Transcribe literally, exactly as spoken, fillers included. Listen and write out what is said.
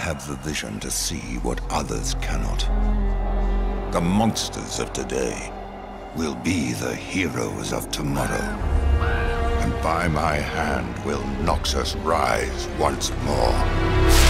have the vision to see what others cannot. The monsters of today will be the heroes of tomorrow. And by my hand will Noxus rise once more.